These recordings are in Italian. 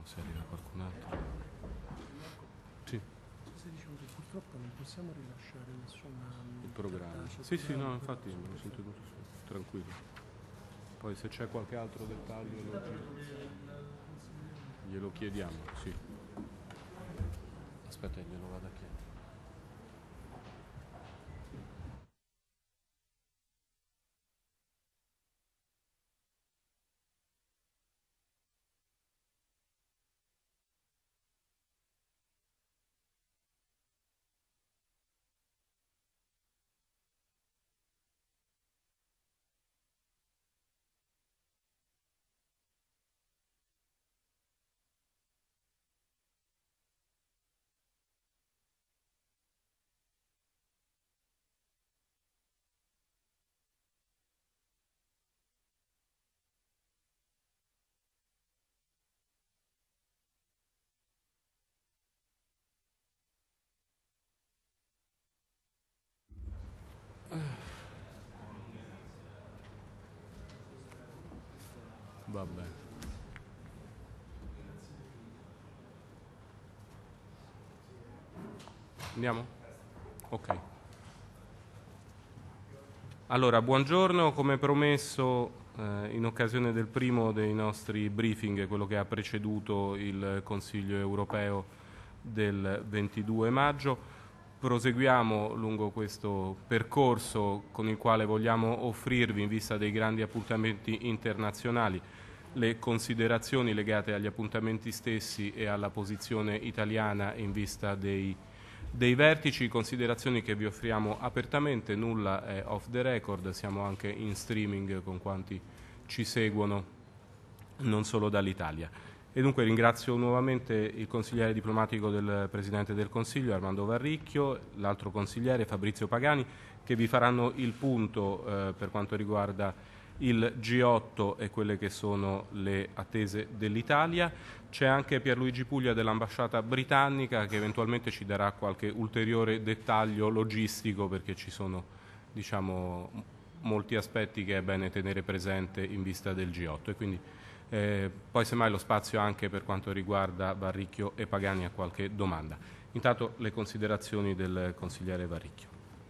se arriva qualcun altro. Sì. Dicevo che purtroppo non possiamo rilasciare nessuna Il programma. Sì, sì, no, infatti me lo sono tenuto su, tranquillo. Poi se c'è qualche altro dettaglio glielo chiediamo, sì. Aspetta, glielo vado a chiedere. Va bene. Andiamo? Ok. Allora, buongiorno. Come promesso, in occasione del primo dei nostri briefing, quello che ha preceduto il Consiglio europeo del 22 maggio, proseguiamo lungo questo percorso con il quale vogliamo offrirvi, in vista dei grandi appuntamenti internazionali, le considerazioni legate agli appuntamenti stessi e alla posizione italiana in vista dei vertici, considerazioni che vi offriamo apertamente, nulla è off the record, siamo anche in streaming con quanti ci seguono non solo dall'Italia. E dunque ringrazio nuovamente il consigliere diplomatico del Presidente del Consiglio Armando Varricchio, l'altro consigliere Fabrizio Pagani, che vi faranno il punto per quanto riguarda il G8 e quelle che sono le attese dell'Italia. C'è anche Pierluigi Puglia dell'ambasciata britannica che eventualmente ci darà qualche ulteriore dettaglio logistico, perché ci sono, diciamo, molti aspetti che è bene tenere presente in vista del G8 e quindi poi semmai lo spazio anche per quanto riguarda Varricchio e Pagani a qualche domanda. Intanto le considerazioni del consigliere Varricchio.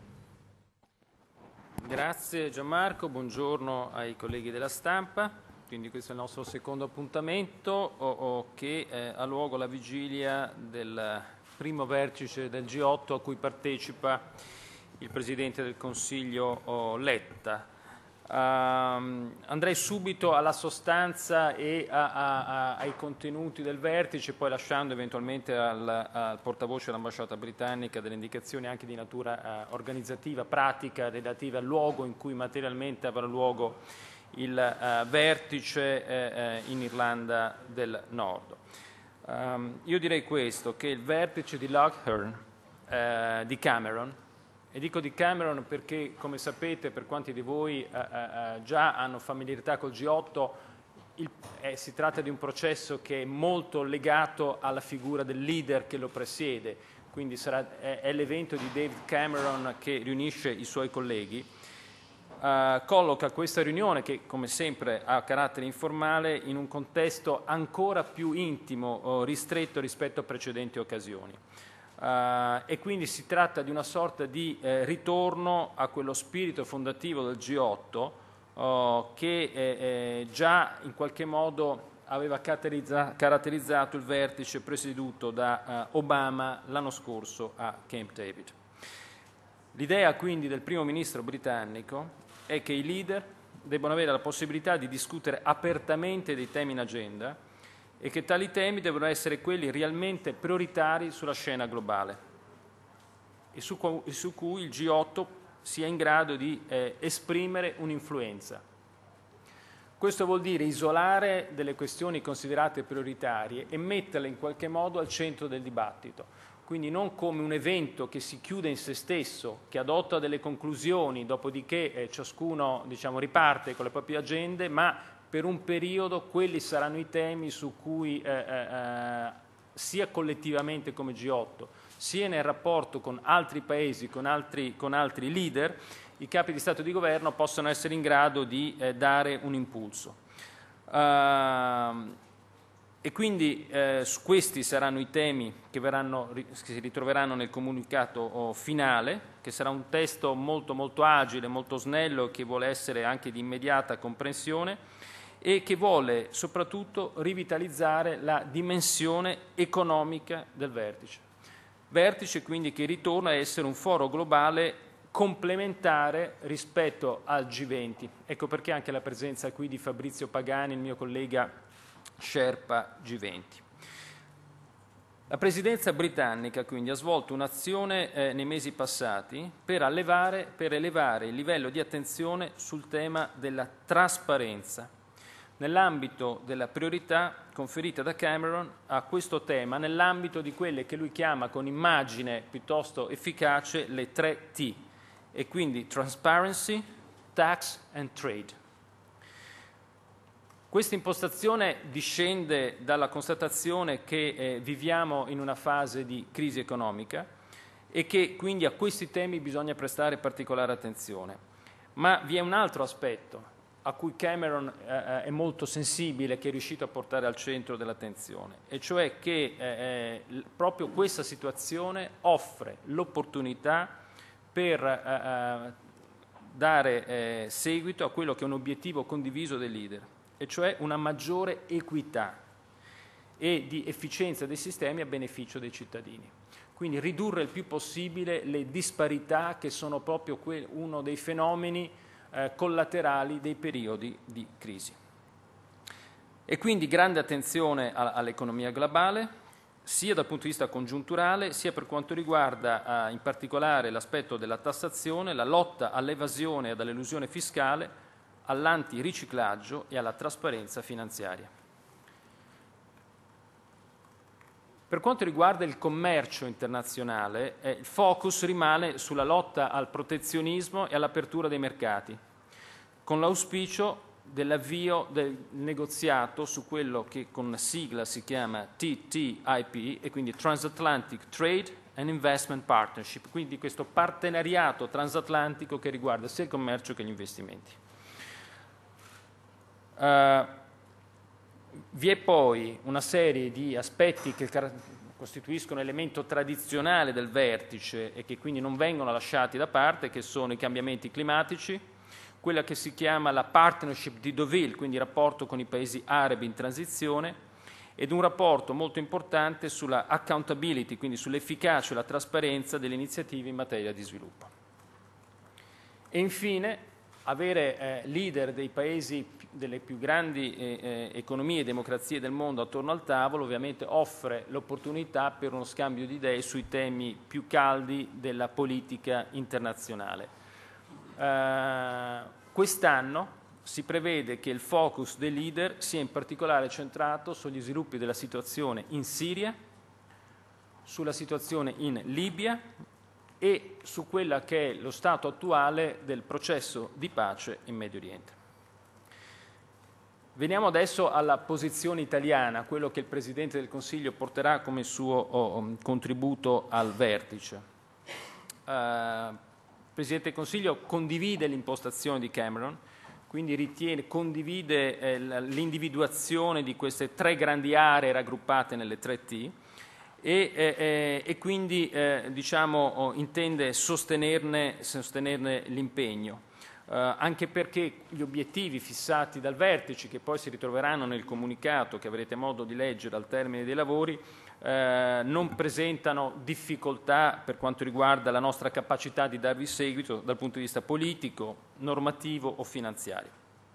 Grazie Gianmarco, buongiorno ai colleghi della stampa. Quindi questo è il nostro secondo appuntamento che ha luogo alla vigilia del primo vertice del G8 a cui partecipa il Presidente del Consiglio Letta. Andrei subito alla sostanza e ai contenuti del vertice, poi lasciando eventualmente al portavoce dell'ambasciata britannica delle indicazioni anche di natura organizzativa, pratica, relative al luogo in cui materialmente avrà luogo il vertice in Irlanda del Nord. Io direi questo, che il vertice di Loughearn di Cameron, e dico di Cameron perché, come sapete, per quanti di voi già hanno familiarità col G8, si tratta di un processo che è molto legato alla figura del leader che lo presiede, quindi è l'evento di David Cameron che riunisce i suoi colleghi. Colloca questa riunione, che come sempre ha carattere informale, in un contesto ancora più intimo, ristretto rispetto a precedenti occasioni. E quindi si tratta di una sorta di ritorno a quello spirito fondativo del G8 che già in qualche modo aveva caratterizzato il vertice presieduto da Obama l'anno scorso a Camp David. L'idea quindi del primo ministro britannico è che i leader debbano avere la possibilità di discutere apertamente dei temi in agenda e che tali temi devono essere quelli realmente prioritari sulla scena globale e su cui il G8 sia in grado di esprimere un'influenza. Questo vuol dire isolare delle questioni considerate prioritarie e metterle in qualche modo al centro del dibattito. Quindi non come un evento che si chiude in se stesso, che adotta delle conclusioni, dopodiché ciascuno riparte con le proprie agende, ma per un periodo quelli saranno i temi su cui sia collettivamente come G8, sia nel rapporto con altri paesi, con altri leader, i capi di Stato e di Governo possono essere in grado di dare un impulso. E quindi questi saranno i temi che si ritroveranno nel comunicato finale, che sarà un testo molto molto agile, molto snello, che vuole essere anche di immediata comprensione e che vuole soprattutto rivitalizzare la dimensione economica del vertice. Vertice quindi che ritorna a essere un foro globale complementare rispetto al G20. Ecco perché anche la presenza qui di Fabrizio Pagani, il mio collega Sherpa G20. La Presidenza britannica quindi ha svolto un'azione nei mesi passati per elevare il livello di attenzione sul tema della trasparenza, nell'ambito della priorità conferita da Cameron a questo tema, nell'ambito di quelle che lui chiama con immagine piuttosto efficace le 3 T, e quindi Transparency, Tax and Trade. Questa impostazione discende dalla constatazione che viviamo in una fase di crisi economica e che quindi a questi temi bisogna prestare particolare attenzione. Ma vi è un altro aspetto a cui Cameron è molto sensibile, che è riuscito a portare al centro dell'attenzione, e cioè che proprio questa situazione offre l'opportunità per dare seguito a quello che è un obiettivo condiviso dei leader, e cioè una maggiore equità e di efficienza dei sistemi a beneficio dei cittadini. Quindi ridurre il più possibile le disparità, che sono proprio uno dei fenomeni collaterali dei periodi di crisi. E quindi grande attenzione all'economia globale, sia dal punto di vista congiunturale, sia per quanto riguarda in particolare l'aspetto della tassazione, la lotta all'evasione e all'elusione fiscale, all'antiriciclaggio e alla trasparenza finanziaria. Per quanto riguarda il commercio internazionale, il focus rimane sulla lotta al protezionismo e all'apertura dei mercati, con l'auspicio dell'avvio del negoziato su quello che con sigla si chiama TTIP, e quindi Transatlantic Trade and Investment Partnership, quindi questo partenariato transatlantico che riguarda sia il commercio che gli investimenti. Vi è poi una serie di aspetti che costituiscono elemento tradizionale del vertice e che quindi non vengono lasciati da parte, che sono i cambiamenti climatici, quella che si chiama la partnership di Deauville, quindi il rapporto con i paesi arabi in transizione, ed un rapporto molto importante sulla accountability, quindi sull'efficacia e la trasparenza delle iniziative in materia di sviluppo. E infine avere leader dei paesi, delle più grandi economie e democrazie del mondo attorno al tavolo ovviamente offre l'opportunità per uno scambio di idee sui temi più caldi della politica internazionale. Quest'anno si prevede che il focus dei leader sia in particolare centrato sugli sviluppi della situazione in Siria, sulla situazione in Libia e su quella che è lo stato attuale del processo di pace in Medio Oriente. Veniamo adesso alla posizione italiana, quello che il Presidente del Consiglio porterà come suo contributo al vertice. Il Presidente del Consiglio condivide l'impostazione di Cameron, quindi condivide l'individuazione di queste 3 grandi aree raggruppate nelle 3 T, e quindi intende sostenerne l'impegno, anche perché gli obiettivi fissati dal vertice, che poi si ritroveranno nel comunicato che avrete modo di leggere al termine dei lavori, non presentano difficoltà per quanto riguarda la nostra capacità di darvi seguito dal punto di vista politico, normativo o finanziario.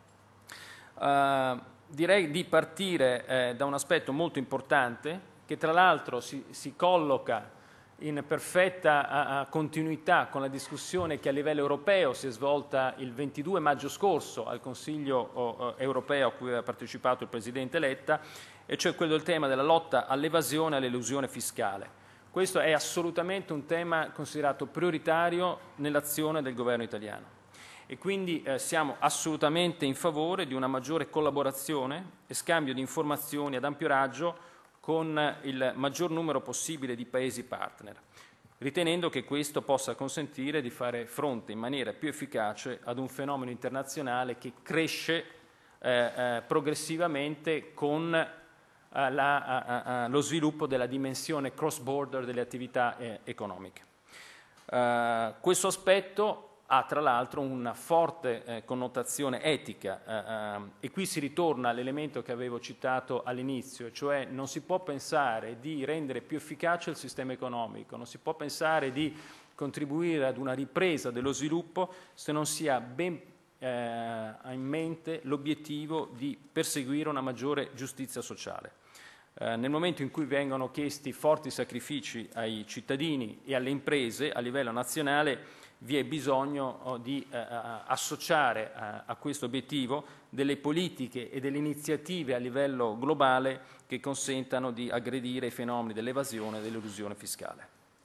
Direi di partire da un aspetto molto importante, che tra l'altro si colloca in perfetta continuità con la discussione che a livello europeo si è svolta il 22 maggio scorso al Consiglio europeo a cui aveva partecipato il Presidente Letta, e cioè quello del tema della lotta all'evasione e all'elusione fiscale. Questo è assolutamente un tema considerato prioritario nell'azione del Governo italiano e quindi siamo assolutamente in favore di una maggiore collaborazione e scambio di informazioni ad ampio raggio con il maggior numero possibile di Paesi partner, ritenendo che questo possa consentire di fare fronte in maniera più efficace ad un fenomeno internazionale che cresce progressivamente con lo sviluppo della dimensione cross-border delle attività economiche. Questo aspetto ha tra l'altro una forte connotazione etica e qui si ritorna all'elemento che avevo citato all'inizio, cioè non si può pensare di rendere più efficace il sistema economico, non si può pensare di contribuire ad una ripresa dello sviluppo se non si ha ben in mente l'obiettivo di perseguire una maggiore giustizia sociale. Nel momento in cui vengono chiesti forti sacrifici ai cittadini e alle imprese a livello nazionale, vi è bisogno di associare a questo obiettivo delle politiche e delle iniziative a livello globale che consentano di aggredire i fenomeni dell'evasione e dell'elusione fiscale.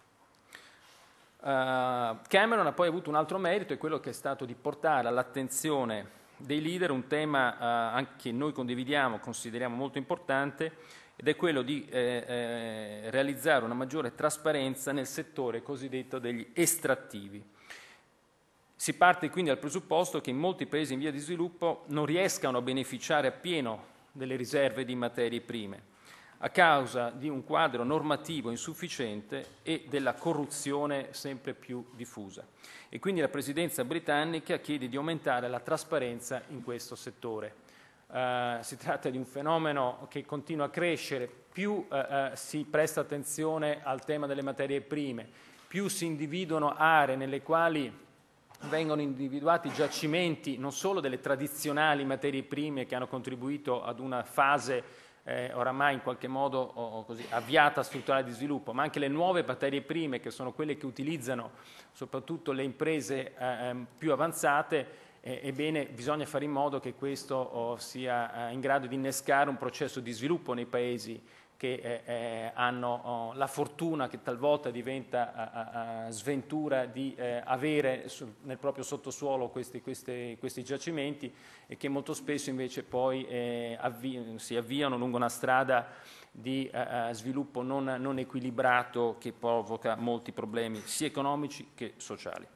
Cameron ha poi avuto un altro merito, è quello che è stato di portare all'attenzione dei leader un tema anche noi condividiamo, consideriamo molto importante, ed è quello di realizzare una maggiore trasparenza nel settore cosiddetto degli estrattivi. Si parte quindi dal presupposto che in molti paesi in via di sviluppo non riescano a beneficiare appieno delle riserve di materie prime, a causa di un quadro normativo insufficiente e della corruzione sempre più diffusa. E quindi la Presidenza britannica chiede di aumentare la trasparenza in questo settore. Si tratta di un fenomeno che continua a crescere, più si presta attenzione al tema delle materie prime, più si individuano aree nelle quali vengono individuati giacimenti non solo delle tradizionali materie prime che hanno contribuito ad una fase oramai in qualche modo così, avviata strutturale di sviluppo, ma anche le nuove materie prime che sono quelle che utilizzano soprattutto le imprese più avanzate. Ebbene, bisogna fare in modo che questo sia in grado di innescare un processo di sviluppo nei paesi che hanno la fortuna, che talvolta diventa sventura, di avere nel proprio sottosuolo questi giacimenti e che molto spesso invece poi si avviano lungo una strada di sviluppo non equilibrato che provoca molti problemi sia economici che sociali.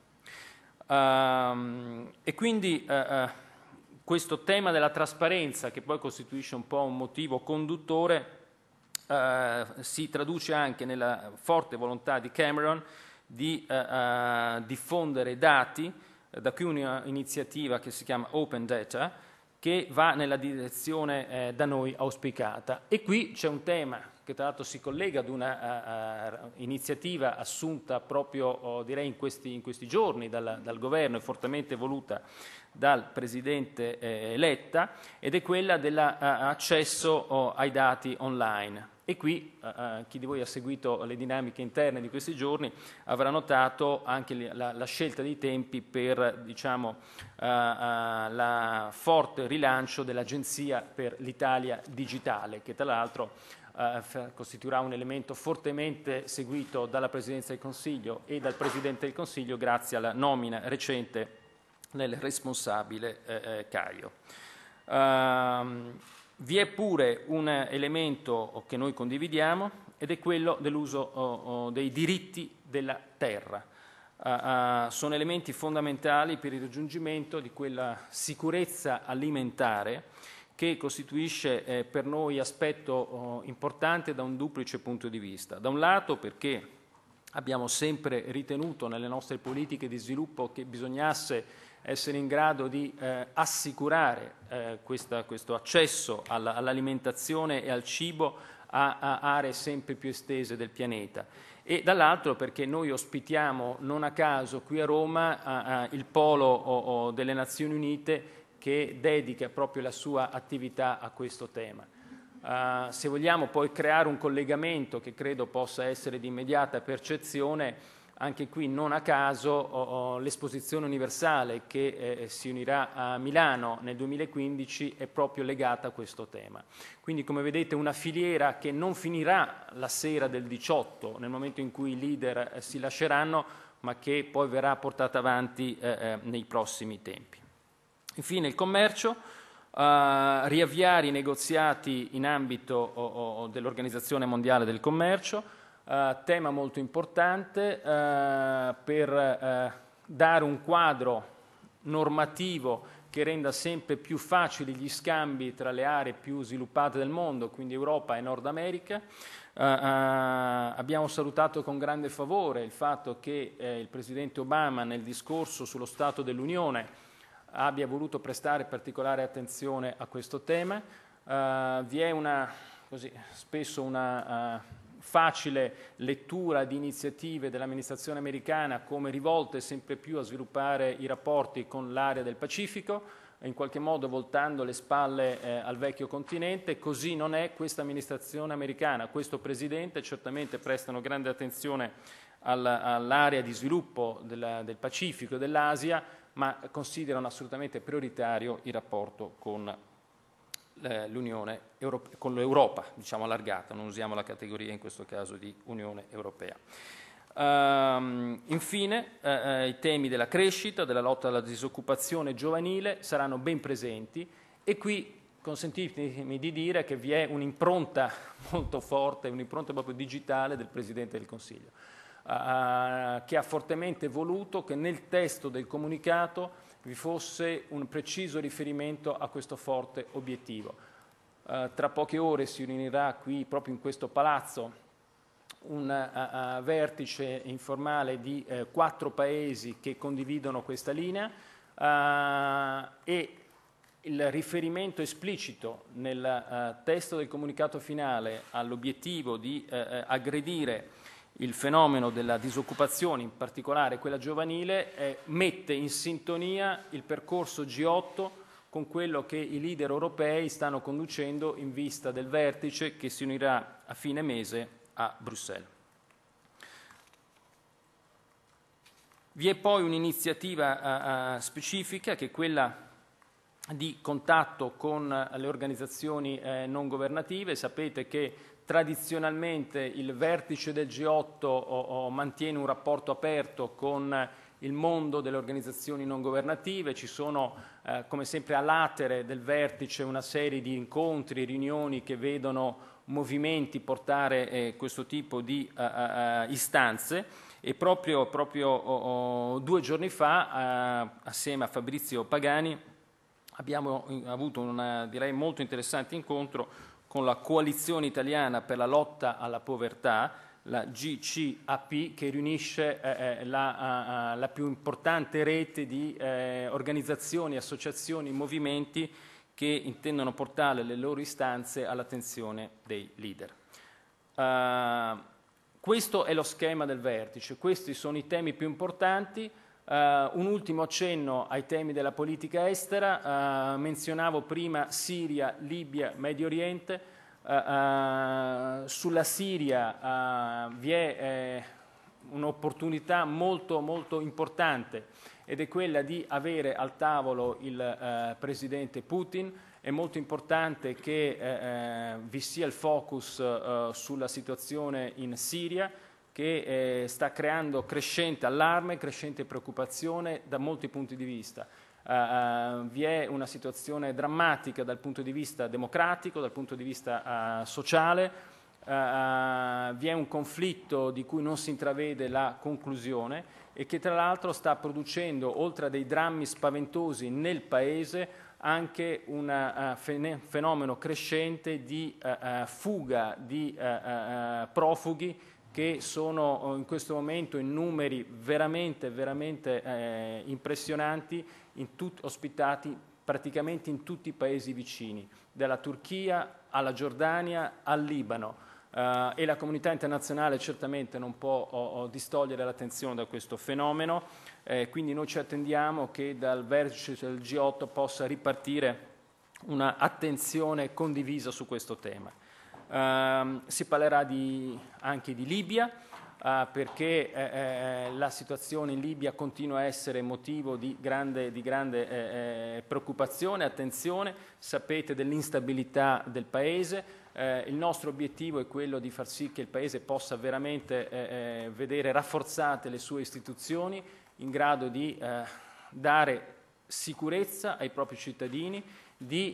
E quindi questo tema della trasparenza, che poi costituisce un po' un motivo conduttore, si traduce anche nella forte volontà di Cameron di diffondere dati, da qui un'iniziativa che si chiama Open Data, che va nella direzione da noi auspicata. E qui c'è un tema che tra l'altro si collega ad una iniziativa assunta proprio direi in questi giorni dal governo e fortemente voluta dal Presidente Letta, ed è quella dell'accesso ai dati online. E qui chi di voi ha seguito le dinamiche interne di questi giorni avrà notato anche la scelta dei tempi per la forte rilancio dell'Agenzia per l'Italia Digitale, che tra l'altro costituirà un elemento fortemente seguito dalla Presidenza del Consiglio e dal Presidente del Consiglio grazie alla nomina recente del responsabile Caio. Vi è pure un elemento che noi condividiamo ed è quello dell'uso dei diritti della terra. Sono elementi fondamentali per il raggiungimento di quella sicurezza alimentare che costituisce per noi aspetto importante da un duplice punto di vista. Da un lato perché abbiamo sempre ritenuto nelle nostre politiche di sviluppo che bisognasse essere in grado di assicurare questo accesso all'alimentazione e al cibo a aree sempre più estese del pianeta, e dall'altro perché noi ospitiamo non a caso qui a Roma il polo delle Nazioni Unite che dedica proprio la sua attività a questo tema. Se vogliamo poi creare un collegamento che credo possa essere di immediata percezione, anche qui non a caso l'esposizione universale che si unirà a Milano nel 2015 è proprio legata a questo tema. Quindi come vedete una filiera che non finirà la sera del 18 nel momento in cui i leader si lasceranno, ma che poi verrà portata avanti nei prossimi tempi. Infine il commercio, riavviare i negoziati in ambito dell'Organizzazione Mondiale del Commercio, tema molto importante per dare un quadro normativo che renda sempre più facili gli scambi tra le aree più sviluppate del mondo, quindi Europa e Nord America. Abbiamo salutato con grande favore il fatto che il Presidente Obama nel discorso sullo Stato dell'Unione abbia voluto prestare particolare attenzione a questo tema. Vi è spesso una facile lettura di iniziative dell'amministrazione americana come rivolte sempre più a sviluppare i rapporti con l'area del Pacifico, in qualche modo voltando le spalle al vecchio continente. Così non è questa amministrazione americana. Questo Presidente certamente prestano grande attenzione all'area di sviluppo del Pacifico e dell'Asia, ma considerano assolutamente prioritario il rapporto con l'Unione Europea, con l'Europa, diciamo allargata, non usiamo la categoria in questo caso di Unione Europea. Infine, i temi della crescita, della lotta alla disoccupazione giovanile saranno ben presenti, e qui consentitemi di dire che vi è un'impronta molto forte, un'impronta proprio digitale del Presidente del Consiglio, che ha fortemente voluto che nel testo del comunicato vi fosse un preciso riferimento a questo forte obiettivo. Tra poche ore si riunirà qui, proprio in questo palazzo, un vertice informale di 4 paesi che condividono questa linea, e il riferimento esplicito nel testo del comunicato finale all'obiettivo di aggredire il fenomeno della disoccupazione, in particolare quella giovanile, mette in sintonia il percorso G8 con quello che i leader europei stanno conducendo in vista del vertice che si unirà a fine mese a Bruxelles. Vi è poi un'iniziativa specifica che è quella di contatto con le organizzazioni non governative. Sapete che tradizionalmente il vertice del G8 mantiene un rapporto aperto con il mondo delle organizzazioni non governative. Ci sono, come sempre, a latere del vertice una serie di incontri, riunioni che vedono movimenti portare questo tipo di istanze, e proprio 2 giorni fa, assieme a Fabrizio Pagani, abbiamo avuto un, direi, molto interessante incontro con la Coalizione Italiana per la lotta alla povertà, la GCAP, che riunisce la più importante rete di organizzazioni, associazioni, movimenti che intendono portare le loro istanze all'attenzione dei leader. Questo è lo schema del vertice, questi sono i temi più importanti. Un ultimo accenno ai temi della politica estera. Menzionavo prima Siria, Libia, Medio Oriente. Sulla Siria vi è un'opportunità molto, molto importante, ed è quella di avere al tavolo il presidente Putin. È molto importante che vi sia il focus sulla situazione in Siria, che sta creando crescente allarme, crescente preoccupazione da molti punti di vista. Vi è una situazione drammatica dal punto di vista democratico, dal punto di vista sociale. Vi è un conflitto di cui non si intravede la conclusione e che tra l'altro sta producendo, oltre a dei drammi spaventosi nel Paese, anche un fenomeno crescente di fuga di profughi, che sono in questo momento in numeri veramente, veramente impressionanti, ospitati praticamente in tutti i paesi vicini, dalla Turchia alla Giordania al Libano. E la comunità internazionale certamente non può distogliere l'attenzione da questo fenomeno, quindi noi ci attendiamo che dal vertice del G8 possa ripartire un'attenzione condivisa su questo tema. Si parlerà anche di Libia, perché la situazione in Libia continua a essere motivo di grande preoccupazione, attenzione. Sapete dell'instabilità del Paese. Il nostro obiettivo è quello di far sì che il Paese possa veramente vedere rafforzate le sue istituzioni, in grado di dare sicurezza ai propri cittadini, di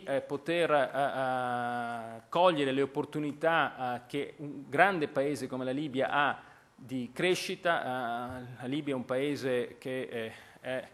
poter cogliere le opportunità che un grande Paese come la Libia ha di crescita. La Libia è un Paese che è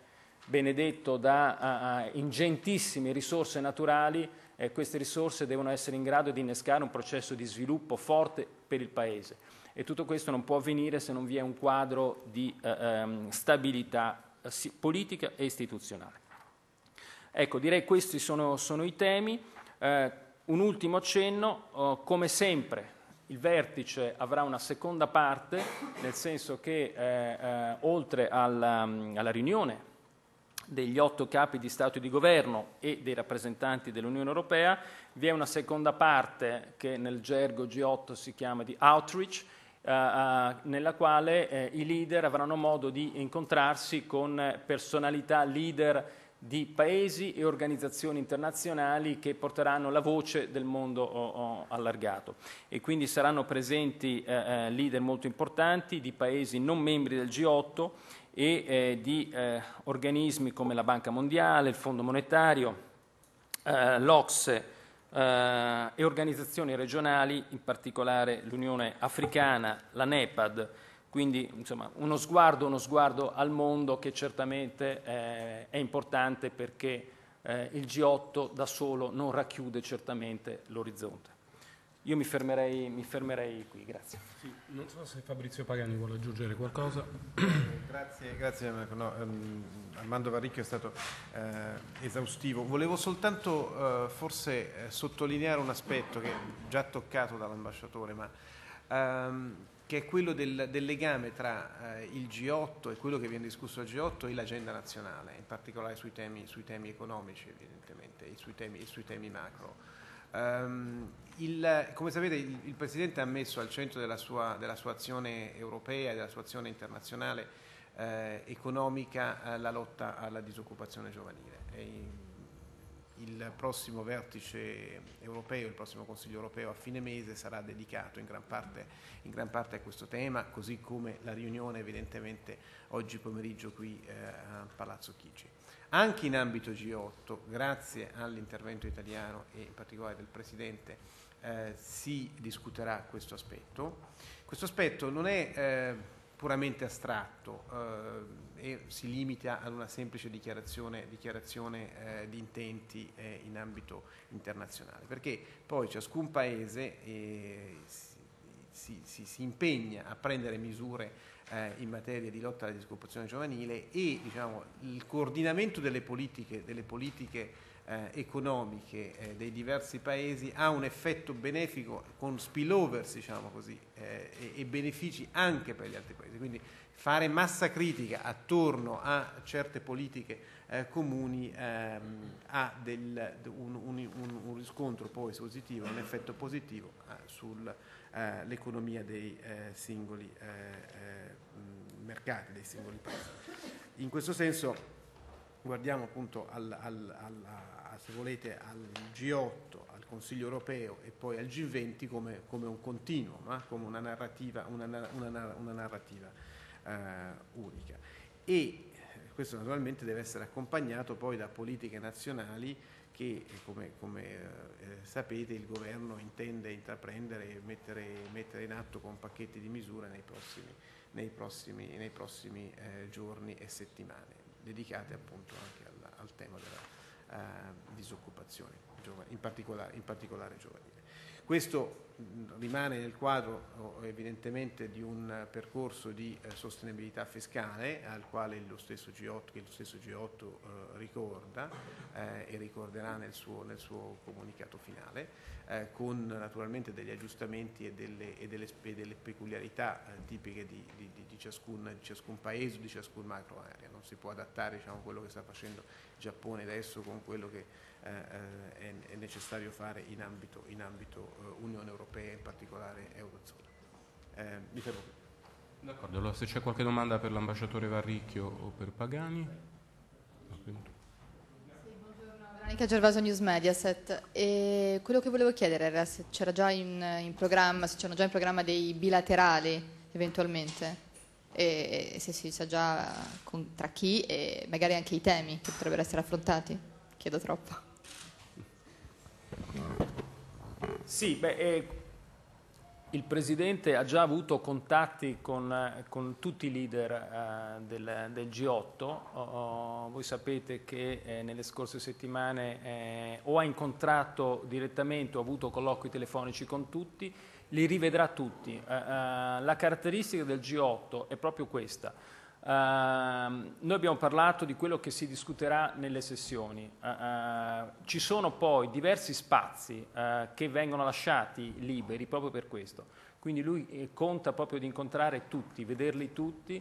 benedetto da ingentissime risorse naturali, queste risorse devono essere in grado di innescare un processo di sviluppo forte per il Paese. E tutto questo non può avvenire se non vi è un quadro di stabilità politica e istituzionale. Ecco, direi questi sono i temi. Un ultimo accenno, come sempre il vertice avrà una seconda parte, nel senso che oltre alla riunione degli 8 capi di Stato e di Governo e dei rappresentanti dell'Unione Europea, vi è una seconda parte che nel gergo G8 si chiama di outreach, nella quale i leader avranno modo di incontrarsi con personalità leader di paesi e organizzazioni internazionali che porteranno la voce del mondo allargato, e quindi saranno presenti leader molto importanti di paesi non membri del G8 e di organismi come la Banca Mondiale, il Fondo Monetario, l'Ocse e organizzazioni regionali, in particolare l'Unione Africana, la NEPAD. Quindi insomma uno sguardo al mondo che certamente è importante, perché il G8 da solo non racchiude certamente l'orizzonte. Io mi fermerei qui, grazie. Sì, non so se Fabrizio Pagani vuole aggiungere qualcosa. Grazie Marco. No, Armando Varricchio è stato esaustivo. Volevo soltanto forse sottolineare un aspetto che è già toccato dall'ambasciatore, ma che è quello del legame tra il G8 e quello che viene discusso al G8 e l'agenda nazionale, in particolare sui temi economici, evidentemente, e sui temi macro. Come sapete, il Presidente ha messo al centro della sua azione europea e della sua azione internazionale economica la lotta alla disoccupazione giovanile. Il prossimo vertice europeo, il prossimo Consiglio europeo a fine mese sarà dedicato in gran parte a questo tema, così come la riunione evidentemente oggi pomeriggio qui a Palazzo Chigi. Anche in ambito G8, grazie all'intervento italiano e in particolare del Presidente, si discuterà questo aspetto. Questo aspetto non è puramente astratto e si limita ad una semplice dichiarazione di intenti in ambito internazionale, perché poi ciascun Paese si impegna a prendere misure in materia di lotta alla disoccupazione giovanile, e diciamo, il coordinamento delle politiche economiche dei diversi paesi ha un effetto benefico, con spillovers, diciamo così, e benefici anche per gli altri paesi. Quindi fare massa critica attorno a certe politiche comuni ha un riscontro poi positivo, un effetto positivo sull'economia dei singoli mercati, dei singoli paesi. In questo senso guardiamo appunto se volete, al G8, al Consiglio europeo e poi al G20 come un continuo, come una narrativa unica. E questo naturalmente deve essere accompagnato poi da politiche nazionali che, come sapete, il governo intende intraprendere e mettere in atto con pacchetti di misure nei prossimi giorni e settimane, dedicate appunto anche al tema della disoccupazione, in particolare giovanile. Questo rimane nel quadro evidentemente di un percorso di sostenibilità fiscale al quale lo stesso G8 ricorda e ricorderà nel suo comunicato finale, con naturalmente degli aggiustamenti e delle peculiarità tipiche di ciascun paese, di ciascun macro area. Non si può adattare, diciamo, quello che sta facendo il Giappone adesso con quello che è necessario fare in ambito Unione Europea, in particolare Eurozona. Mi fermo qui. D'accordo, allora se c'è qualche domanda per l'ambasciatore Varricchio o per Pagani. Veronica Gervaso, News Mediaset. E quello che volevo chiedere era se c'era già in programma, se c'erano già in programma dei bilaterali eventualmente, e se si sa già tra chi, e magari anche i temi che potrebbero essere affrontati. Chiedo troppo. Sì, Il Presidente ha già avuto contatti con tutti i leader del G8. Voi sapete che nelle scorse settimane o ha incontrato direttamente o ha avuto colloqui telefonici con tutti, li rivedrà tutti. La caratteristica del G8 è proprio questa. Noi abbiamo parlato di quello che si discuterà nelle sessioni. Ci sono poi diversi spazi che vengono lasciati liberi proprio per questo. Quindi lui conta proprio di incontrare tutti, vederli tutti,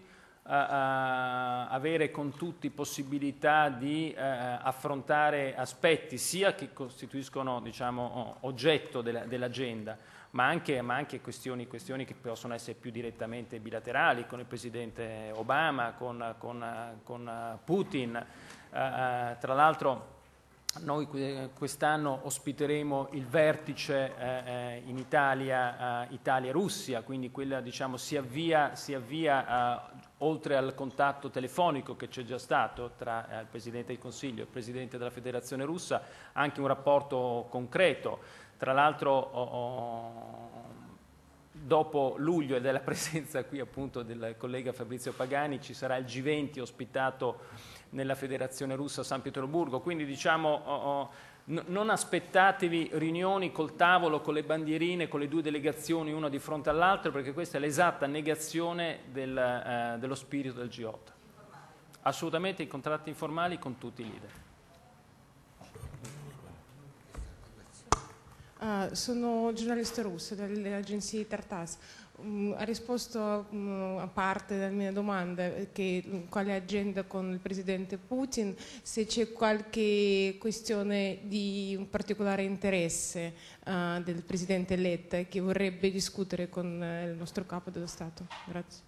avere con tutti possibilità di affrontare aspetti sia che costituiscono, diciamo, oggetto dell'agenda, ma anche questioni che possono essere più direttamente bilaterali con il Presidente Obama, con Putin. Tra l'altro noi quest'anno ospiteremo il vertice in Italia, Italia-Russia, quindi quella, diciamo, si avvia oltre al contatto telefonico che c'è già stato tra il Presidente del Consiglio e il Presidente della Federazione Russa, anche un rapporto concreto. Tra l'altro dopo luglio e della presenza qui appunto del collega Fabrizio Pagani ci sarà il G20 ospitato nella Federazione Russa a San Pietroburgo, quindi diciamo non aspettatevi riunioni col tavolo, con le bandierine, con le due delegazioni una di fronte all'altra, perché questa è l'esatta negazione dello spirito del G8. Assolutamente i contratti informali con tutti i leader. Sono giornalista russo delle agenzie Tartas. Ha risposto a parte delle mie domande quale agenda con il presidente Putin, se c'è qualche questione di un particolare interesse del presidente eletta che vorrebbe discutere con il nostro capo dello Stato. Grazie.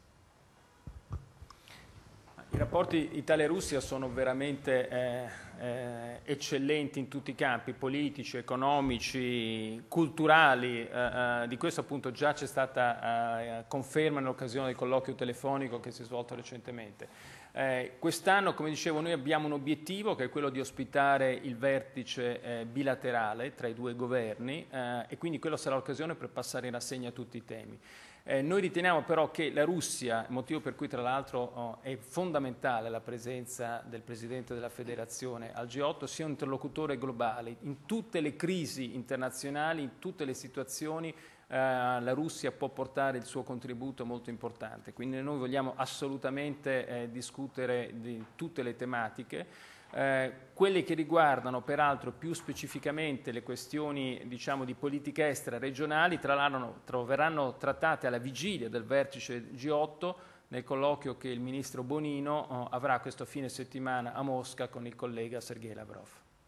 I rapporti Italia-Russia sono veramente eccellenti in tutti i campi, politici, economici, culturali. Di questo appunto già c'è stata conferma nell'occasione del colloquio telefonico che si è svolto recentemente. Quest'anno, come dicevo, noi abbiamo un obiettivo che è quello di ospitare il vertice bilaterale tra i due governi e quindi quella sarà l'occasione per passare in rassegna tutti i temi. Noi riteniamo però che la Russia, motivo per cui tra l'altro è fondamentale la presenza del Presidente della Federazione al G8, sia un interlocutore globale. In tutte le crisi internazionali, in tutte le situazioni, la Russia può portare il suo contributo molto importante. Quindi noi vogliamo assolutamente discutere di tutte le tematiche. Quelle che riguardano peraltro più specificamente le questioni, diciamo, di politica estera regionali verranno trattate alla vigilia del vertice G8 nel colloquio che il ministro Bonino avrà questo fine settimana a Mosca con il collega Sergei Lavrov.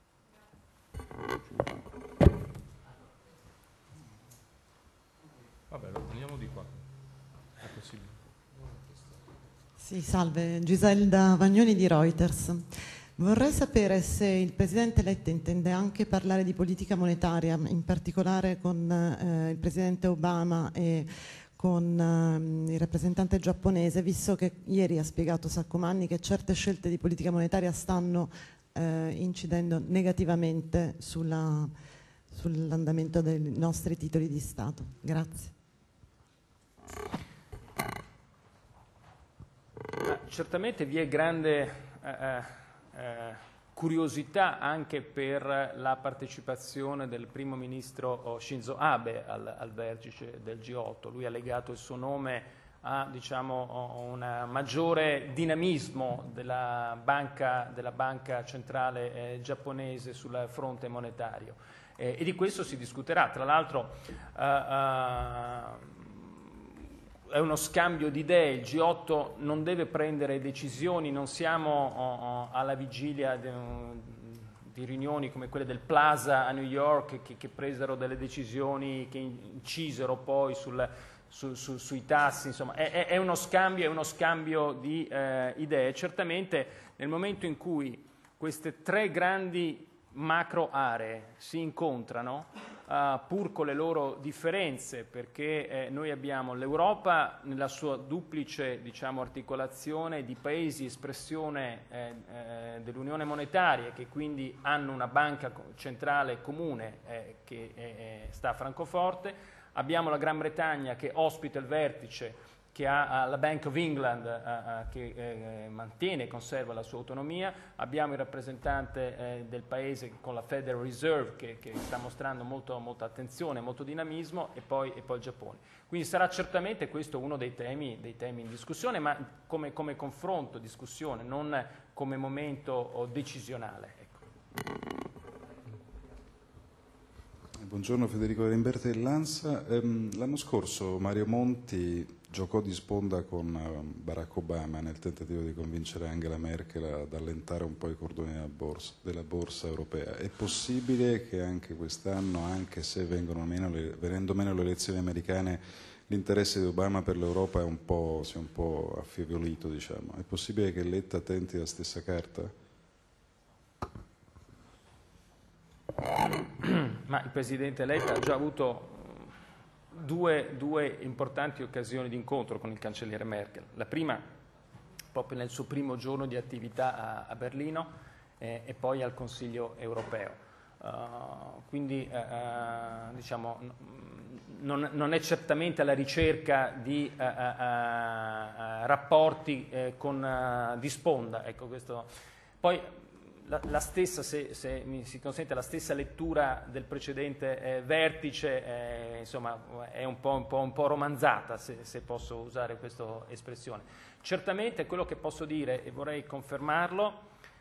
Vabbè, lo prendiamo di qua. È possibile. Sì, salve, Giselda Vagnoni di Reuters. Vorrei sapere se il Presidente Letta intende anche parlare di politica monetaria, in particolare con il Presidente Obama e con il rappresentante giapponese, visto che ieri ha spiegato Saccomanni che certe scelte di politica monetaria stanno incidendo negativamente sull'andamento dei nostri titoli di Stato. Grazie. Certamente vi è grande curiosità anche per la partecipazione del primo ministro Shinzo Abe al vertice del G8. Lui ha legato il suo nome a, diciamo, un maggiore dinamismo della banca centrale giapponese sul fronte monetario e di questo si discuterà. Tra l'altro è uno scambio di idee, il G8 non deve prendere decisioni, non siamo alla vigilia di riunioni come quelle del Plaza a New York che presero delle decisioni che incisero poi sui tassi, insomma è uno scambio di idee. Certamente nel momento in cui queste tre grandi macro aree si incontrano, pur con le loro differenze, perché noi abbiamo l'Europa nella sua duplice, diciamo, articolazione di paesi espressione dell'Unione monetaria, che quindi hanno una banca centrale comune che sta a Francoforte. Abbiamo la Gran Bretagna che ospita il vertice, che ha la Bank of England che mantiene e conserva la sua autonomia, abbiamo il rappresentante del paese con la Federal Reserve che sta mostrando molta attenzione, molto dinamismo, e poi il Giappone. Quindi sarà certamente questo uno dei temi in discussione, ma come confronto, discussione, non come momento decisionale. Ecco. Buongiorno, Federico Rimberti dell'ANSA. L'anno scorso Mario Monti giocò di sponda con Barack Obama nel tentativo di convincere Angela Merkel ad allentare un po' i cordoni della borsa europea. È possibile che anche quest'anno, anche se venendo meno le elezioni americane, l'interesse di Obama per l'Europa sia un po' affievolito, diciamo? È possibile che Letta tenti la stessa carta? Ma il Presidente Letta ha già avuto due importanti occasioni di incontro con il cancelliere Merkel. La prima proprio nel suo primo giorno di attività a Berlino e poi al Consiglio europeo. Quindi diciamo, non è certamente alla ricerca di rapporti di sponda. Ecco, questo. Poi la stessa, se mi si consente, la stessa lettura del precedente vertice insomma, è un po' romanzata, se posso usare questa espressione. Certamente quello che posso dire, e vorrei confermarlo,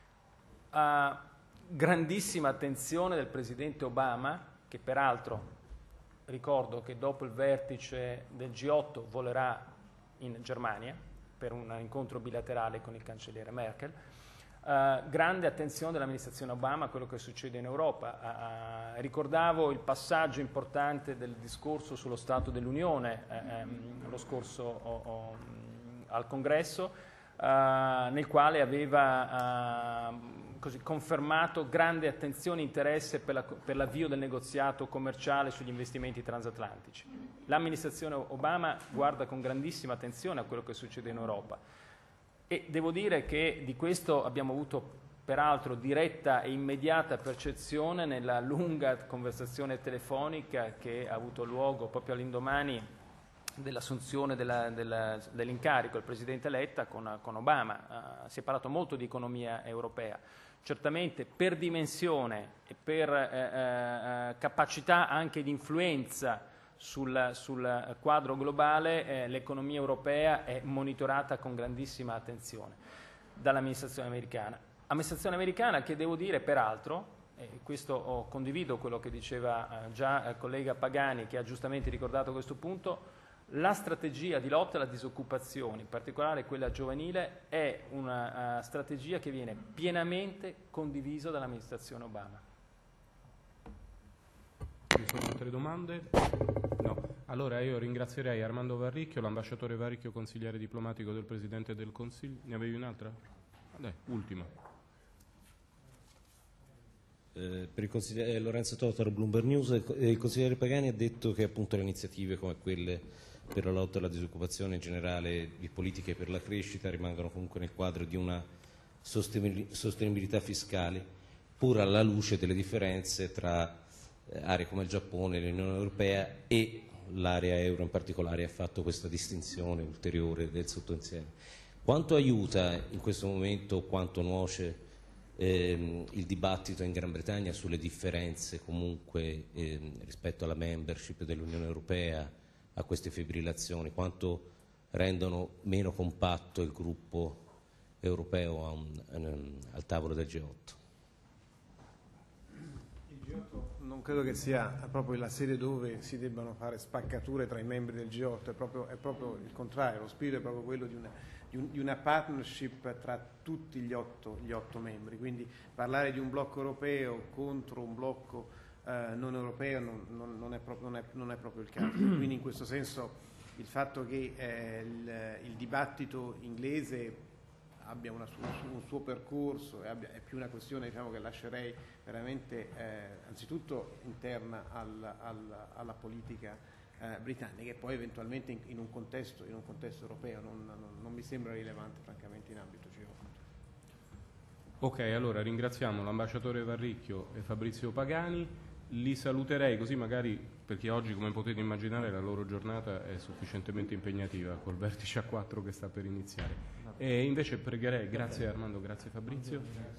grandissima attenzione del Presidente Obama, che peraltro ricordo che dopo il vertice del G8 volerà in Germania per un incontro bilaterale con il cancelliere Merkel. Grande attenzione dell'amministrazione Obama a quello che succede in Europa. Ricordavo il passaggio importante del discorso sullo Stato dell'Unione lo scorso al Congresso, nel quale aveva così confermato grande attenzione e interesse per l'avvio del negoziato commerciale sugli investimenti transatlantici. L'amministrazione Obama guarda con grandissima attenzione a quello che succede in Europa. E devo dire che di questo abbiamo avuto peraltro diretta e immediata percezione nella lunga conversazione telefonica che ha avuto luogo proprio all'indomani dell'assunzione dell'incarico del Presidente Letta con Obama. Si è parlato molto di economia europea. Certamente per dimensione e per capacità anche di influenza sul quadro globale, l'economia europea è monitorata con grandissima attenzione dall'amministrazione americana. Amministrazione americana che devo dire peraltro, e questo condivido quello che diceva già il collega Pagani, che ha giustamente ricordato questo punto, la strategia di lotta alla disoccupazione, in particolare quella giovanile, è una strategia che viene pienamente condivisa dall'amministrazione Obama. Ci sono altre domande? No. Allora io ringrazierei Armando Varricchio, l'ambasciatore Varricchio, consigliere diplomatico del Presidente del Consiglio. Ne avevi un'altra? Ultima. Per il consigliere Lorenzo Totor, Bloomberg News, il consigliere Pagani ha detto che appunto le iniziative come quelle per la lotta alla disoccupazione in generale, di politiche per la crescita, rimangono comunque nel quadro di una sostenibilità fiscale, pur alla luce delle differenze tra aree come il Giappone, l'Unione Europea e l'area euro in particolare. Ha fatto questa distinzione ulteriore del sottoinsieme. Quanto aiuta in questo momento, quanto nuoce il dibattito in Gran Bretagna sulle differenze comunque rispetto alla membership dell'Unione Europea a queste fibrillazioni? Quanto rendono meno compatto il gruppo europeo al tavolo del G8? Non credo che sia proprio la sede dove si debbano fare spaccature tra i membri del G8, è proprio il contrario, lo spirito è proprio quello di una partnership tra tutti gli otto membri, quindi parlare di un blocco europeo contro un blocco non europeo non è proprio il caso. Quindi in questo senso il fatto che il dibattito inglese abbia un suo percorso è più una questione, diciamo, che lascerei veramente anzitutto interna alla politica britannica e poi eventualmente in un contesto europeo. Non mi sembra rilevante francamente in ambito G8. Ok, allora ringraziamo l'ambasciatore Varricchio e Fabrizio Pagani, li saluterei così magari perché oggi, come potete immaginare, la loro giornata è sufficientemente impegnativa col vertice A4 che sta per iniziare. E invece pregherei, grazie Armando, grazie Fabrizio.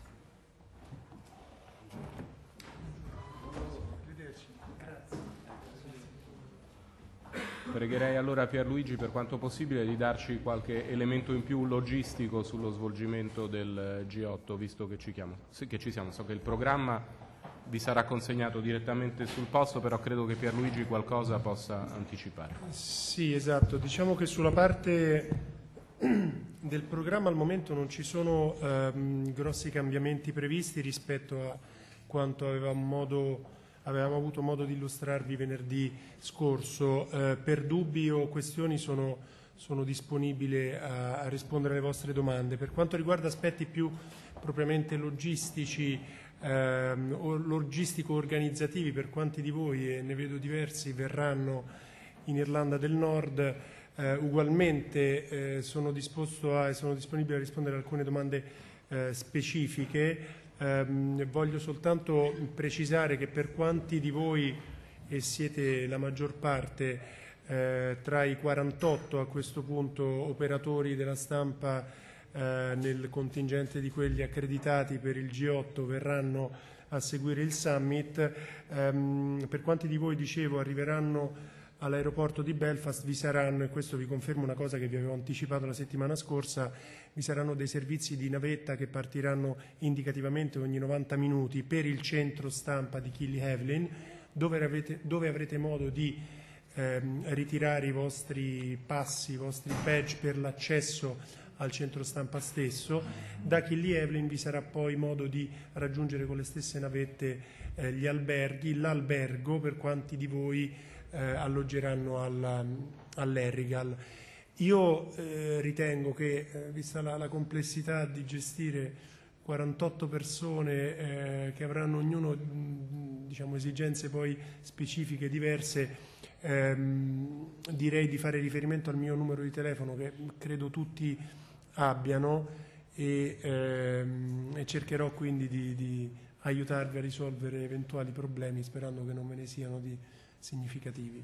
Pregherei allora Pierluigi, per quanto possibile, di darci qualche elemento in più logistico sullo svolgimento del G8, visto che ci siamo. So che il programma vi sarà consegnato direttamente sul posto, però credo che Pierluigi qualcosa possa anticipare. Sì, esatto. Diciamo che sulla parte del programma al momento non ci sono grossi cambiamenti previsti rispetto a quanto avevamo avuto modo di illustrarvi venerdì scorso. Per dubbi o questioni sono disponibile a rispondere alle vostre domande. Per quanto riguarda aspetti più propriamente logistici o logistico-organizzativi, per quanti di voi, e ne vedo diversi, verranno in Irlanda del Nord, ugualmente sono disponibile a rispondere a alcune domande specifiche. Voglio soltanto precisare che per quanti di voi, e siete la maggior parte, tra i 48 a questo punto operatori della stampa nel contingente di quelli accreditati per il G8 verranno a seguire il summit, per quanti di voi, dicevo, arriveranno all'aeroporto di Belfast, vi saranno, e questo vi confermo una cosa che vi avevo anticipato la settimana scorsa, vi saranno dei servizi di navetta che partiranno indicativamente ogni 90 minuti per il centro stampa di Killyhevlin, dove avrete modo di ritirare i vostri passi, i vostri badge per l'accesso al centro stampa stesso. Da Killyhevlin vi sarà poi modo di raggiungere con le stesse navette gli alberghi, l'albergo per quanti di voi alloggeranno all'Errigal. Io ritengo che, vista la complessità di gestire 48 persone che avranno ognuno esigenze poi specifiche diverse, direi di fare riferimento al mio numero di telefono, che credo tutti abbiano, e cercherò quindi di aiutarvi a risolvere eventuali problemi, sperando che non ve ne siano di significativi.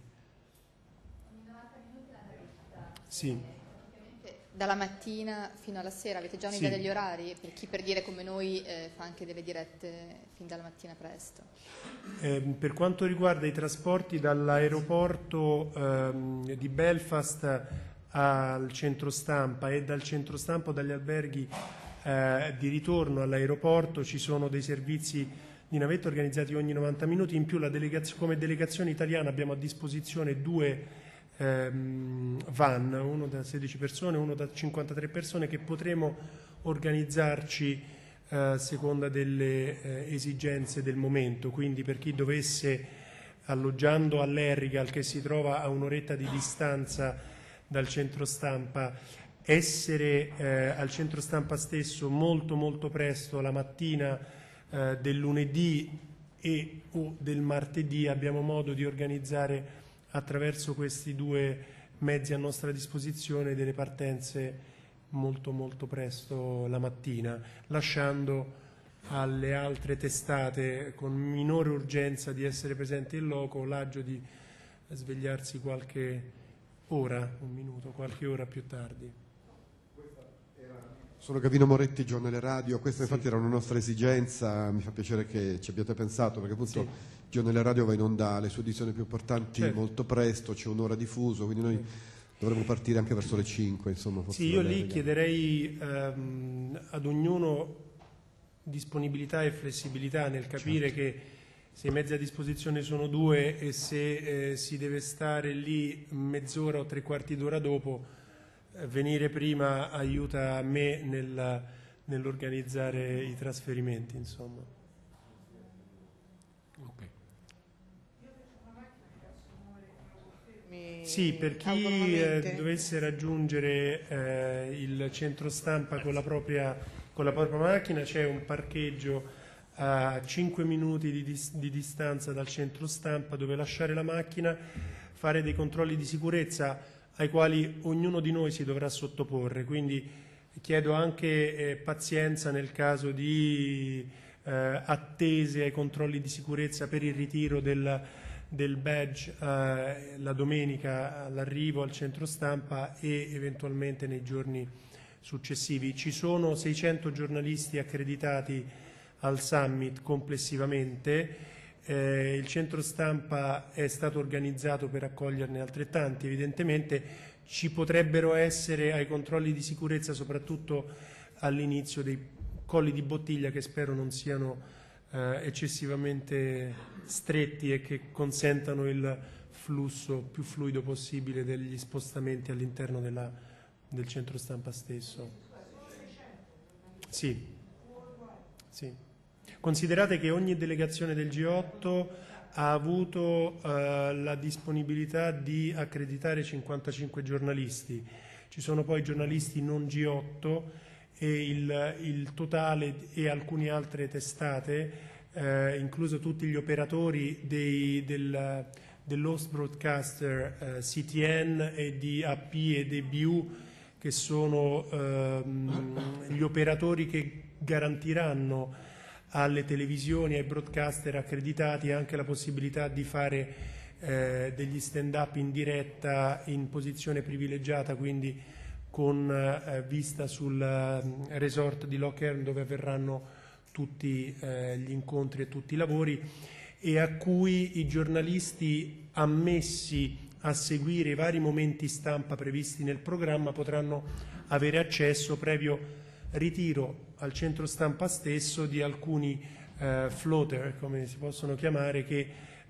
Sì. Dalla mattina fino alla sera avete già un'idea degli orari? Per chi, per dire come noi, fa anche delle dirette fin dalla mattina presto. Per quanto riguarda i trasporti dall'aeroporto di Belfast al centro stampa e dal centro stampa o dagli alberghi di ritorno all'aeroporto, ci sono dei servizi di navetta organizzati ogni 90 minuti. In più come delegazione italiana abbiamo a disposizione due van, uno da 16 persone, uno da 53 persone, che potremo organizzarci a seconda delle esigenze del momento. Quindi per chi dovesse, alloggiando all'Errigal, che si trova a un'oretta di distanza dal centro stampa, essere al centro stampa stesso molto molto presto la mattina del lunedì e o del martedì, abbiamo modo di organizzare attraverso questi due mezzi a nostra disposizione delle partenze molto molto presto la mattina, lasciando alle altre testate con minore urgenza di essere presenti in loco l'agio di svegliarsi qualche ora, qualche ora più tardi. Sono Gavino Moretti, Giornale Radio. Questa infatti era una nostra esigenza, mi fa piacere che ci abbiate pensato, perché appunto Giornale Radio va in onda alle sue edizioni più importanti molto presto, c'è un'ora di fuso, quindi noi dovremmo partire anche verso le 5. Insomma, sì, io lì chiederei ad ognuno disponibilità e flessibilità nel capire che se i mezzi a disposizione sono due e se si deve stare lì mezz'ora o tre quarti d'ora dopo, venire prima aiuta me nell'organizzare i trasferimenti, insomma. Sì, per chi dovesse raggiungere il centro stampa con la propria macchina, c'è un parcheggio a 5 minuti di distanza dal centro stampa dove lasciare la macchina, fare dei controlli di sicurezza ai quali ognuno di noi si dovrà sottoporre, quindi chiedo anche pazienza nel caso di attese ai controlli di sicurezza per il ritiro del badge la domenica all'arrivo al centro stampa e eventualmente nei giorni successivi. Ci sono 600 giornalisti accreditati al Summit complessivamente. Il centro stampa è stato organizzato per accoglierne altrettanti. Evidentemente ci potrebbero essere ai controlli di sicurezza, soprattutto all'inizio, dei colli di bottiglia che spero non siano eccessivamente stretti e che consentano il flusso più fluido possibile degli spostamenti all'interno del centro stampa stesso. Sì. Sì. Considerate che ogni delegazione del G8 ha avuto la disponibilità di accreditare 55 giornalisti. Ci sono poi giornalisti non G8 e il totale e alcune altre testate, incluso tutti gli operatori dell'host broadcaster CTN e di AP e DBU, che sono gli operatori che garantiranno alle televisioni e ai broadcaster accreditati anche la possibilità di fare degli stand-up in diretta in posizione privilegiata, quindi con vista sul resort di Loch Erne, dove avverranno tutti gli incontri e tutti i lavori, e a cui i giornalisti ammessi a seguire i vari momenti stampa previsti nel programma potranno avere accesso previo ritiro al centro stampa stesso di alcuni floater, come si possono chiamare, che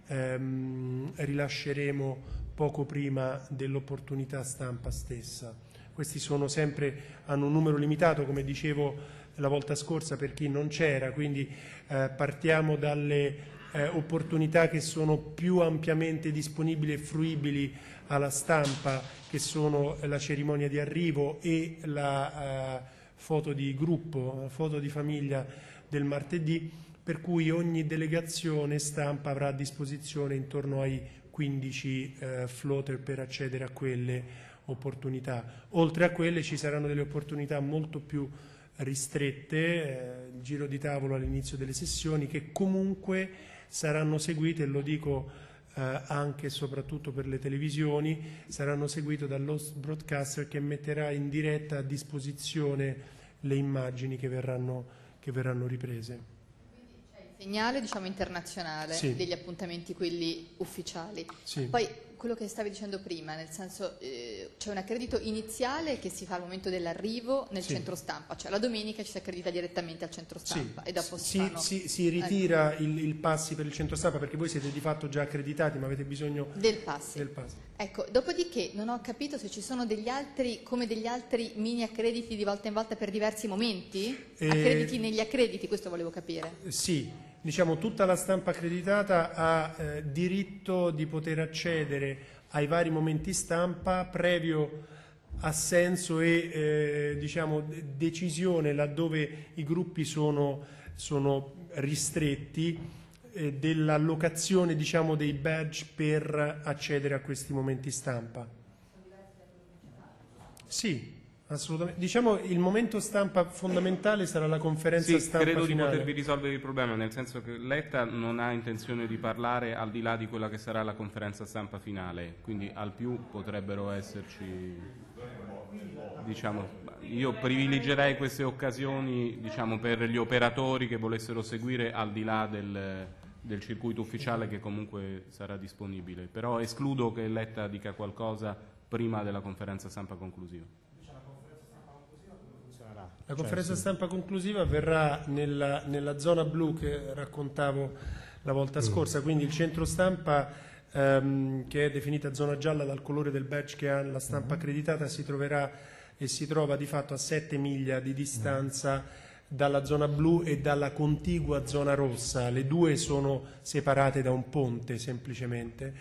rilasceremo poco prima dell'opportunità stampa stessa. Questi hanno un numero limitato, come dicevo la volta scorsa, per chi non c'era, quindi partiamo dalle opportunità che sono più ampiamente disponibili e fruibili alla stampa, che sono la cerimonia di arrivo e la foto di gruppo, la foto di famiglia del martedì, per cui ogni delegazione stampa avrà a disposizione intorno ai 15 floater per accedere a quelle opportunità. Oltre a quelle ci saranno delle opportunità molto più ristrette, il giro di tavolo all'inizio delle sessioni, che comunque saranno seguite, e lo dico anche e soprattutto per le televisioni, saranno seguite dall'host broadcaster che metterà in diretta a disposizione le immagini che verranno riprese. Quindi c'è il segnale, diciamo, internazionale, sì, degli appuntamenti, quelli ufficiali. Sì. Poi quello che stavi dicendo prima, nel senso c'è un accredito iniziale che si fa al momento dell'arrivo nel sì, centro stampa, cioè la domenica ci si accredita direttamente al centro stampa, sì, e dopo si ritira il passi per il centro stampa, perché voi siete di fatto già accreditati ma avete bisogno del passi. Ecco, dopodiché non ho capito se ci sono degli altri mini accrediti di volta in volta per diversi momenti, accrediti negli accrediti, questo volevo capire. Sì. Diciamo, tutta la stampa accreditata ha diritto di poter accedere ai vari momenti stampa previo assenso e diciamo, decisione, laddove i gruppi sono ristretti, dell'allocazione, diciamo, dei badge per accedere a questi momenti stampa. Sì. Assolutamente. Diciamo, il momento stampa fondamentale sarà la conferenza stampa credo finale. Di potervi risolvere il problema, nel senso che Letta non ha intenzione di parlare al di là di quella che sarà la conferenza stampa finale, quindi al più potrebbero esserci, diciamo, io privilegerei queste occasioni, diciamo, per gli operatori che volessero seguire al di là del circuito ufficiale che comunque sarà disponibile, però escludo che Letta dica qualcosa prima della conferenza stampa conclusiva. La conferenza stampa conclusiva avverrà nella zona blu che raccontavo la volta scorsa, quindi il centro stampa che è definita zona gialla dal colore del badge che ha la stampa accreditata si troverà e si trova di fatto a 7 miglia di distanza dalla zona blu e dalla contigua zona rossa. Le due sono separate da un ponte semplicemente.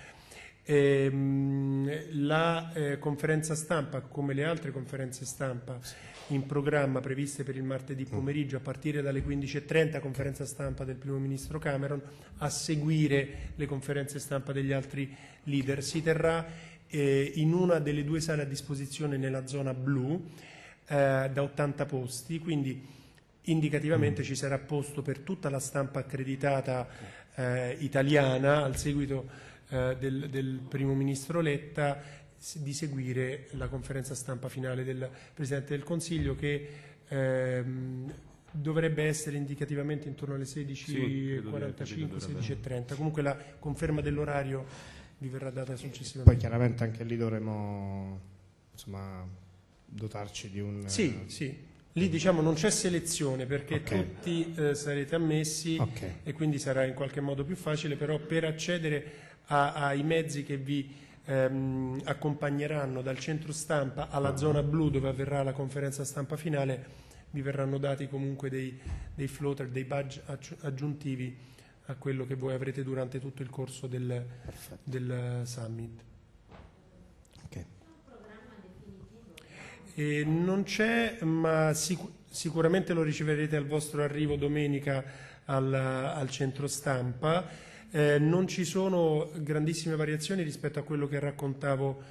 La conferenza stampa, come le altre conferenze stampa in programma previste per il martedì pomeriggio a partire dalle 15:30, conferenza stampa del primo ministro Cameron, a seguire le conferenze stampa degli altri leader, si terrà in una delle due sale a disposizione nella zona blu da 80 posti, quindi indicativamente ci sarà posto per tutta la stampa accreditata italiana al seguito del primo ministro Letta di seguire la conferenza stampa finale del Presidente del Consiglio, che dovrebbe essere indicativamente intorno alle 16:45, 16:30. Comunque la conferma dell'orario vi verrà data successivamente. Poi chiaramente anche lì dovremo dotarci di un... Sì. Lì diciamo non c'è selezione perché tutti sarete ammessi e quindi sarà in qualche modo più facile, però per accedere ai mezzi che vi accompagneranno dal centro stampa alla zona blu dove avverrà la conferenza stampa finale, vi verranno dati comunque dei floater, dei badge aggiuntivi a quello che voi avrete durante tutto il corso del summit. E non c'è, ma sicuramente lo riceverete al vostro arrivo domenica al centro stampa. Non ci sono grandissime variazioni rispetto a quello che raccontavo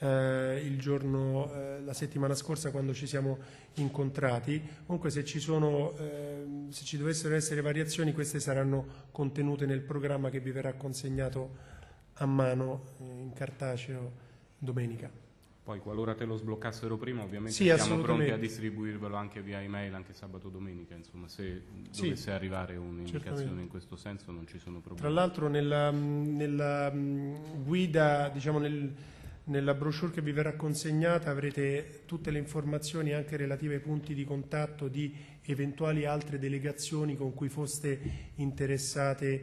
la settimana scorsa quando ci siamo incontrati. Comunque se ci dovessero essere variazioni, queste saranno contenute nel programma che vi verrà consegnato a mano in cartaceo domenica. Poi qualora te lo sbloccassero prima, ovviamente siamo pronti a distribuirvelo anche via email, anche sabato o domenica, insomma, se dovesse arrivare un'indicazione in questo senso non ci sono problemi. Tra l'altro nella guida, diciamo nella brochure che vi verrà consegnata avrete tutte le informazioni anche relative ai punti di contatto di eventuali altre delegazioni con cui foste interessati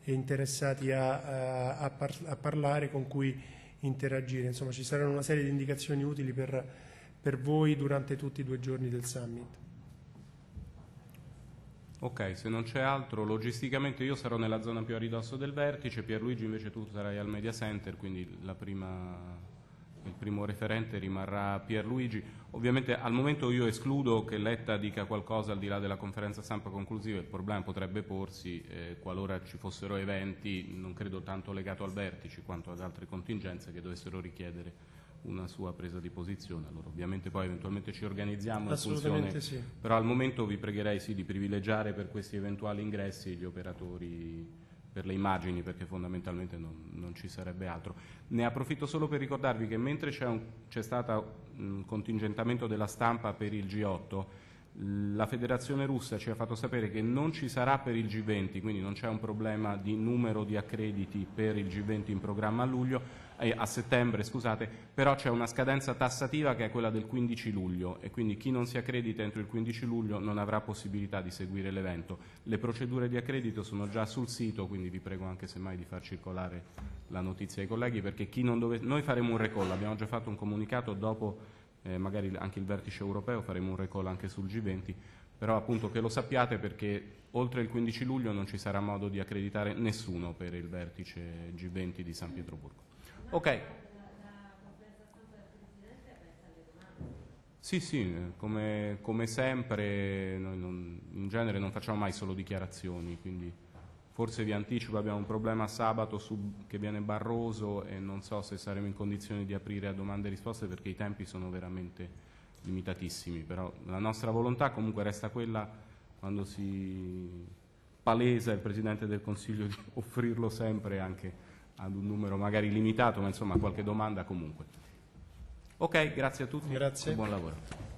a parlare, con cui interagire. Insomma, ci saranno una serie di indicazioni utili per voi durante tutti i 2 giorni del summit. Ok, se non c'è altro, logisticamente io sarò nella zona più a ridosso del vertice, Pierluigi invece tu sarai al Media Center, quindi il primo referente rimarrà Pierluigi. Ovviamente al momento io escludo che Letta dica qualcosa al di là della conferenza stampa conclusiva, il problema potrebbe porsi qualora ci fossero eventi, non credo tanto legato al vertice quanto ad altre contingenze che dovessero richiedere una sua presa di posizione. Allora ovviamente poi eventualmente ci organizziamo in funzione, sì. Però al momento vi pregherei di privilegiare per questi eventuali ingressi gli operatori per le immagini, perché fondamentalmente non ci sarebbe altro. Ne approfitto solo per ricordarvi che mentre c'è stato un contingentamento della stampa per il G8, la Federazione Russa ci ha fatto sapere che non ci sarà per il G20, quindi non c'è un problema di numero di accrediti per il G20 in programma a settembre, scusate, però c'è una scadenza tassativa che è quella del 15 luglio e quindi chi non si accredita entro il 15 luglio non avrà possibilità di seguire l'evento. Le procedure di accredito sono già sul sito, quindi vi prego anche semmai di far circolare la notizia ai colleghi, perché noi faremo un recall, abbiamo già fatto un comunicato, dopo magari anche il vertice europeo faremo un recall anche sul G20, però appunto che lo sappiate, perché oltre il 15 luglio non ci sarà modo di accreditare nessuno per il vertice G20 di San Pietroburgo. Ok. Sì, come sempre noi in genere non facciamo mai solo dichiarazioni, quindi forse vi anticipo, abbiamo un problema sabato che viene barroso e non so se saremo in condizioni di aprire a domande e risposte perché i tempi sono veramente limitatissimi, però la nostra volontà comunque resta quella, quando si palesa il Presidente del Consiglio, di offrirlo sempre anche ad un numero magari limitato, ma insomma qualche domanda comunque. Ok, grazie a tutti. Grazie. E buon lavoro.